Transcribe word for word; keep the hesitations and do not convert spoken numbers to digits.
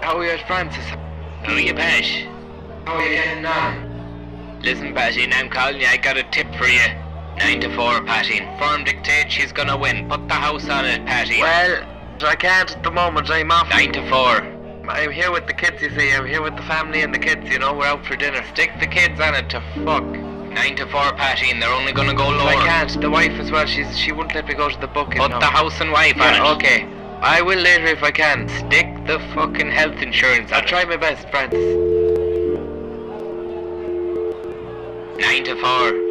How are you, Francis? How are you, Pash? How are you getting on? Listen, Patty, I'm calling you. I got a tip for you. Nine to four, Patty. Form dictates she's gonna win. Put the house on it, Patty. Well, I can't at the moment. I'm off. Nine to four. I'm here with the kids, you see. I'm here with the family and the kids, you know. We're out for dinner. Stick the kids on it to fuck. Nine to four, Patty, and they're only gonna go lower. I can't. The wife as well. She's she won't let me go to the booking. Put no. the house and wife yeah, on it. Okay. I will later if I can. Stick the fucking health insurance on I'll it. try my best, Francis. Nine to four.